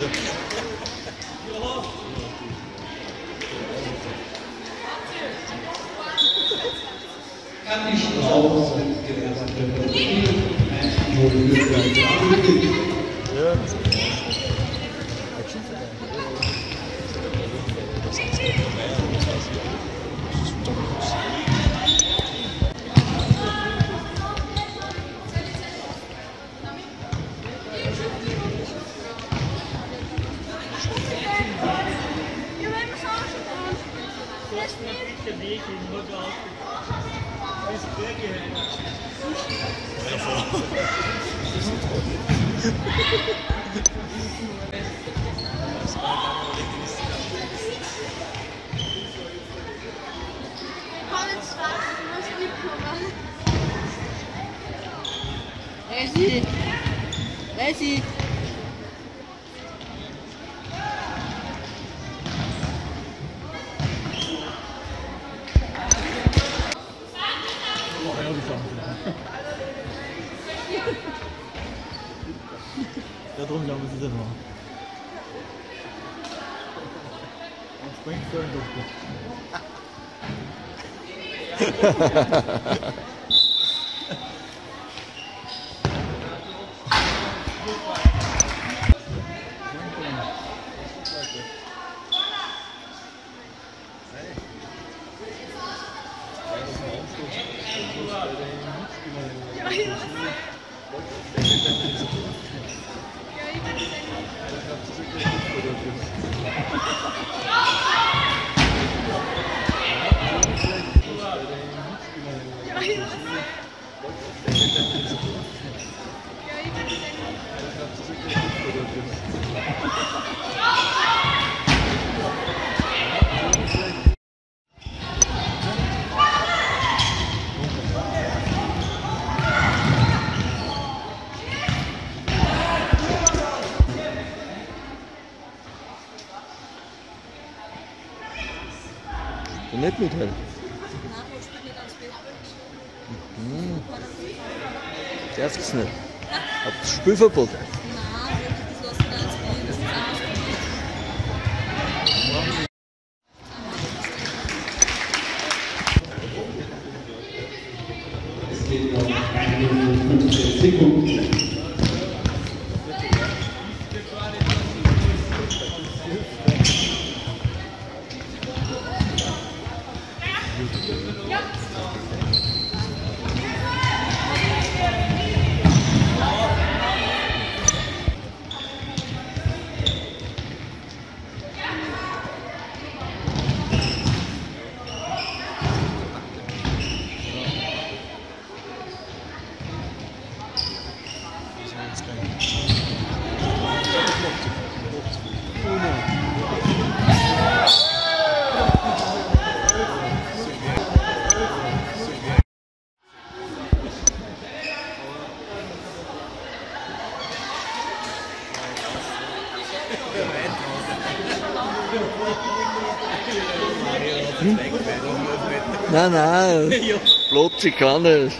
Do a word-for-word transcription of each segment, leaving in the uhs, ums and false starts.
Kann die Strauß mit gelernten ja. Messi! Messi! Da drum glauben sie dann noch. Und springt für den Doktor. Nicht mithelfen. Nein, ich spiele nicht als Bild. Mhm. Darfst du es nicht? Habt ihr Spielverbot? Nein, das lassen wir als Bild. Das ist alles. Es geht noch eine Minute fünfzehn Sekunden. Hm? Nein, nein, Plötzlich kann es.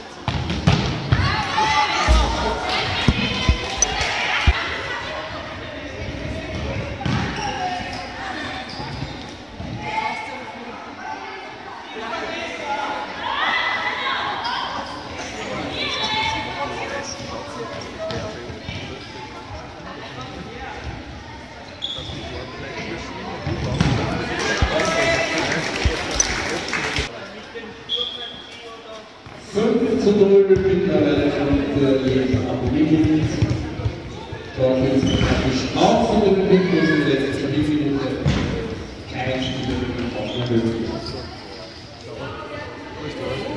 fünf zu null mittlerweile für die Abonnenten. Dort ist es auch von den Punkten in der letzten Spielminute kein Spieler mit offener Möglichkeit.